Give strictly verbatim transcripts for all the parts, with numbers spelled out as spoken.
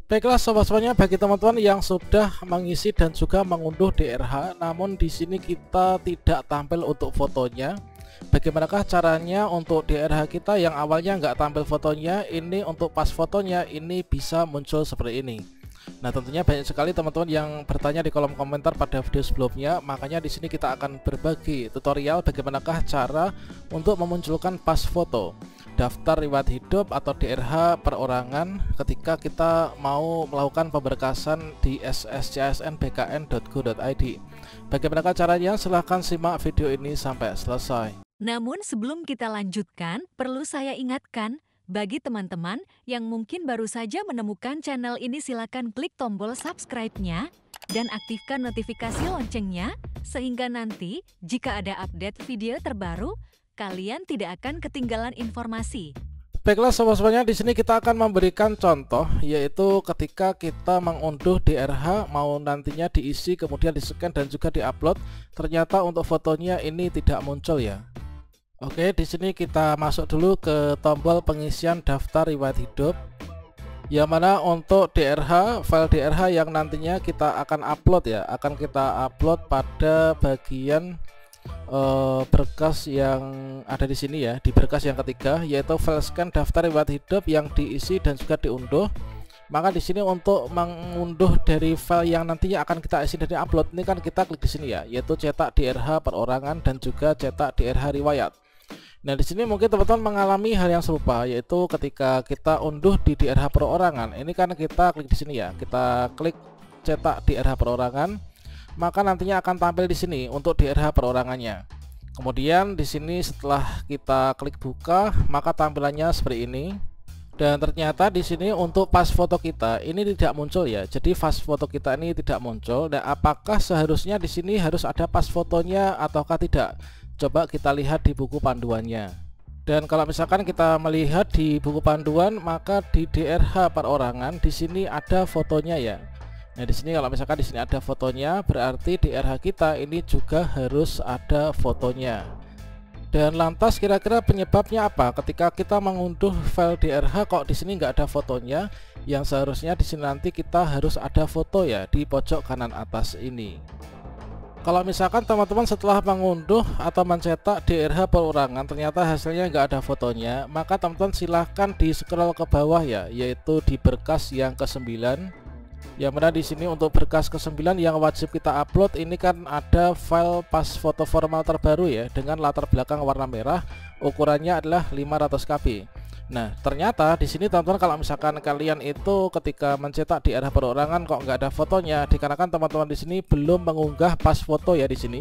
Baiklah sobat-sobatnya, bagi teman-teman yang sudah mengisi dan juga mengunduh D R H, namun di sini kita tidak tampil untuk fotonya. Bagaimanakah caranya untuk D R H kita yang awalnya nggak tampil fotonya, ini untuk pas fotonya ini bisa muncul seperti ini. Nah, tentunya banyak sekali teman-teman yang bertanya di kolom komentar pada video sebelumnya, makanya di sini kita akan berbagi tutorial bagaimanakah cara untuk memunculkan pas foto daftar riwayat hidup atau D R H perorangan ketika kita mau melakukan pemberkasan di s s c s n b k n dot go dot i d. Bagaimanakah caranya? Silahkan simak video ini sampai selesai. Namun sebelum kita lanjutkan, perlu saya ingatkan, bagi teman-teman yang mungkin baru saja menemukan channel ini, silakan klik tombol subscribe-nya dan aktifkan notifikasi loncengnya, sehingga nanti jika ada update video terbaru, kalian tidak akan ketinggalan informasi. Baiklah sobat-sobatnya, di sini kita akan memberikan contoh, yaitu ketika kita mengunduh D R H mau nantinya diisi kemudian di-scan dan juga di-upload, ternyata untuk fotonya ini tidak muncul ya. Oke, di sini kita masuk dulu ke tombol pengisian daftar riwayat hidup, yang mana untuk D R H, file D R H yang nantinya kita akan upload ya, akan kita upload pada bagian uh, berkas yang ada di sini ya, di berkas yang ketiga, yaitu file scan daftar riwayat hidup yang diisi dan juga diunduh. Maka di sini untuk mengunduh dari file yang nantinya akan kita isi dari upload, ini kan kita klik di sini ya, yaitu cetak D R H perorangan dan juga cetak D R H riwayat. Nah, di sini mungkin teman-teman mengalami hal yang serupa, yaitu ketika kita unduh di D R H perorangan, ini kan kita klik di sini ya, kita klik cetak D R H perorangan, maka nantinya akan tampil di sini untuk D R H perorangannya. Kemudian di sini setelah kita klik buka, maka tampilannya seperti ini. Dan ternyata di sini untuk pas foto kita ini tidak muncul ya. Jadi pas foto kita ini tidak muncul. Dan apakah seharusnya di sini harus ada pas fotonya ataukah tidak? Coba kita lihat di buku panduannya. Dan kalau misalkan kita melihat di buku panduan, maka di D R H perorangan di sini ada fotonya ya. Nah, di sini kalau misalkan di sini ada fotonya, berarti D R H kita ini juga harus ada fotonya. Dan lantas kira-kira penyebabnya apa? Ketika kita mengunduh file D R H kok di sini nggak ada fotonya, yang seharusnya di sini nanti kita harus ada foto ya di pojok kanan atas ini. Kalau misalkan teman-teman setelah mengunduh atau mencetak D R H perorangan ternyata hasilnya nggak ada fotonya, maka teman-teman silahkan di scroll ke bawah ya, yaitu di berkas yang ke sembilan. Yang mana di sini untuk berkas ke sembilan yang wajib kita upload ini kan ada file pas foto formal terbaru ya, dengan latar belakang warna merah, ukurannya adalah lima ratus K B. Nah, ternyata di sini teman-teman kalau misalkan kalian itu ketika mencetak D R H perorangan kok nggak ada fotonya, dikarenakan teman-teman di sini belum mengunggah pas foto ya di sini.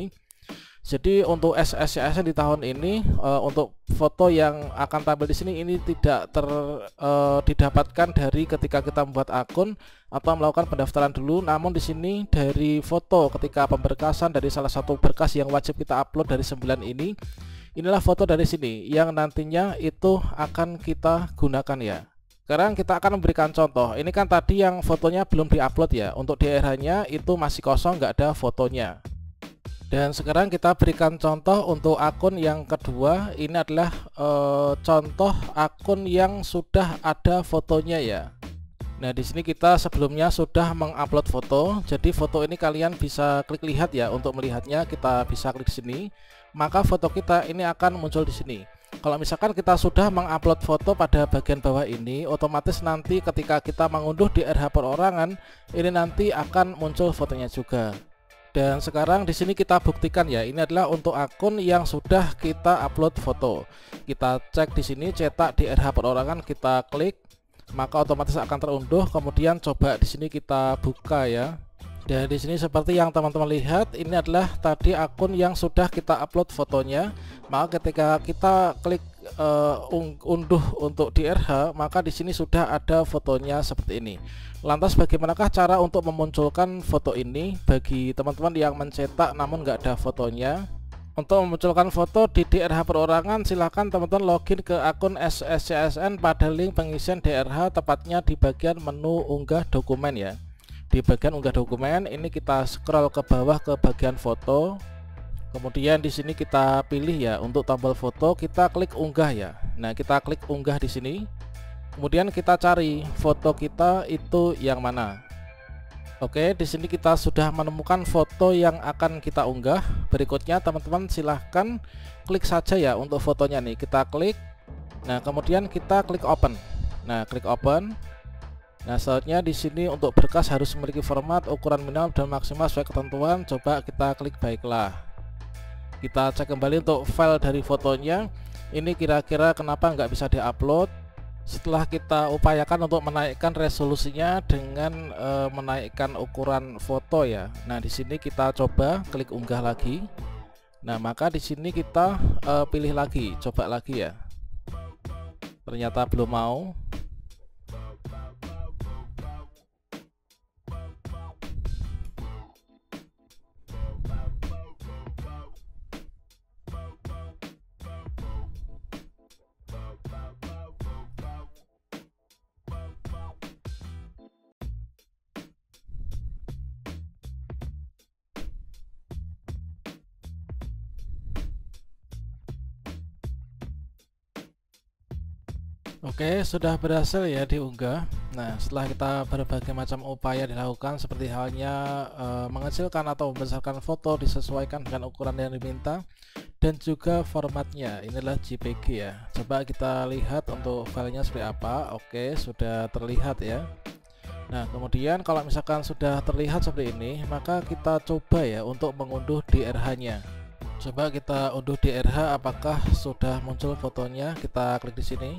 Jadi untuk S S C S N di tahun ini uh, untuk foto yang akan tampil di sini ini tidak ter uh, didapatkan dari ketika kita membuat akun atau melakukan pendaftaran dulu, namun di sini dari foto ketika pemberkasan dari salah satu berkas yang wajib kita upload dari sembilan ini, inilah foto dari sini yang nantinya itu akan kita gunakan ya. Sekarang kita akan memberikan contoh. Ini kan tadi yang fotonya belum diupload ya, untuk D R H-nya itu masih kosong, nggak ada fotonya. Dan sekarang kita berikan contoh untuk akun yang kedua. Ini adalah e, contoh akun yang sudah ada fotonya ya. Nah, di sini kita sebelumnya sudah mengupload foto. Jadi foto ini kalian bisa klik lihat ya. Untuk melihatnya kita bisa klik sini. Maka foto kita ini akan muncul di sini. Kalau misalkan kita sudah mengupload foto pada bagian bawah ini, otomatis nanti ketika kita mengunduh D R H perorangan, ini nanti akan muncul fotonya juga. Dan sekarang di sini kita buktikan ya, ini adalah untuk akun yang sudah kita upload foto. Kita cek di sini cetak D R H perorangan, kita klik, maka otomatis akan terunduh. Kemudian coba di sini kita buka ya. Dan di sini seperti yang teman-teman lihat, ini adalah tadi akun yang sudah kita upload fotonya. Maka ketika kita klik uh, unduh untuk D R H, maka di sini sudah ada fotonya seperti ini. Lantas bagaimanakah cara untuk memunculkan foto ini bagi teman-teman yang mencetak namun nggak ada fotonya? Untuk memunculkan foto di D R H perorangan, silahkan teman-teman login ke akun S S C S N pada link pengisian D R H, tepatnya di bagian menu unggah dokumen ya. Di bagian unggah dokumen ini kita scroll ke bawah ke bagian foto. Kemudian di sini kita pilih ya untuk tombol foto, kita klik unggah ya. Nah, kita klik unggah di sini. Kemudian kita cari foto kita itu yang mana. Oke, di sini kita sudah menemukan foto yang akan kita unggah. Berikutnya teman-teman silahkan klik saja ya untuk fotonya nih. Kita klik. Nah, kemudian kita klik open. Nah, klik open. Nah, selanjutnya di sini untuk berkas harus memiliki format, ukuran minimal dan maksimal sesuai ketentuan. Coba kita klik baiklah. Kita cek kembali untuk file dari fotonya. Ini kira-kira kenapa nggak bisa diupload? Setelah kita upayakan untuk menaikkan resolusinya dengan e, menaikkan ukuran foto ya. Nah, di sini kita coba klik unggah lagi. Nah, maka di sini kita e, pilih lagi, coba lagi ya. Ternyata belum mau. Oke, sudah berhasil ya diunggah. Nah, setelah kita berbagai macam upaya dilakukan seperti halnya e, mengecilkan atau membesarkan foto disesuaikan dengan ukuran yang diminta dan juga formatnya, inilah J P G ya. Coba kita lihat untuk filenya seperti apa. Oke, sudah terlihat ya. Nah, kemudian kalau misalkan sudah terlihat seperti ini, maka kita coba ya untuk mengunduh D R H-nya. Coba kita unduh D R H, apakah sudah muncul fotonya? Kita klik di sini.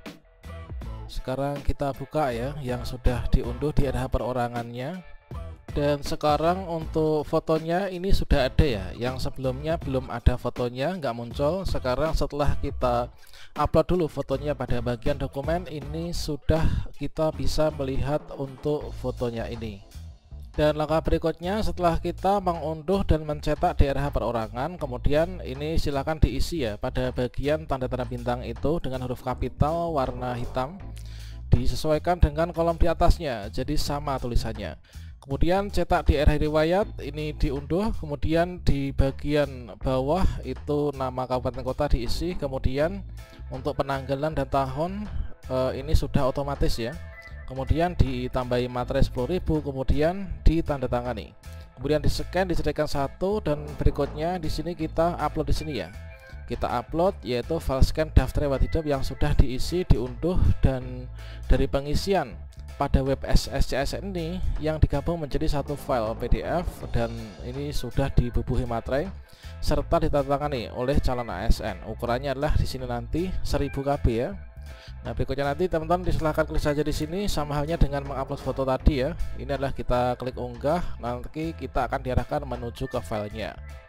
Sekarang kita buka ya yang sudah diunduh D R H perorangannya. Dan sekarang untuk fotonya ini sudah ada ya. Yang sebelumnya belum ada fotonya, nggak muncul. Sekarang setelah kita upload dulu fotonya pada bagian dokumen, ini sudah kita bisa melihat untuk fotonya ini. Dan langkah berikutnya setelah kita mengunduh dan mencetak D R H perorangan, kemudian ini silakan diisi ya pada bagian tanda-tanda bintang itu dengan huruf kapital warna hitam, disesuaikan dengan kolom di atasnya, jadi sama tulisannya. Kemudian cetak D R H riwayat ini diunduh, kemudian di bagian bawah itu nama kabupaten kota diisi, kemudian untuk penanggalan dan tahun eh, ini sudah otomatis ya. Kemudian ditambahi materai sepuluh ribu, kemudian ditandatangani, kemudian di scan disediakan satu, dan berikutnya di sini kita upload di sini ya. Kita upload yaitu file scan daftar riwayat hidup yang sudah diisi, diunduh, dan dari pengisian pada web S S C S N ini yang digabung menjadi satu file P D F, dan ini sudah dibubuhi materai serta ditandatangani oleh calon A S N. Ukurannya adalah di sini nanti seribu K B ya. Nah, berikutnya nanti teman-teman disilahkan klik saja di sini, sama halnya dengan mengupload foto tadi ya. Ini adalah kita klik unggah, nanti kita akan diarahkan menuju ke filenya.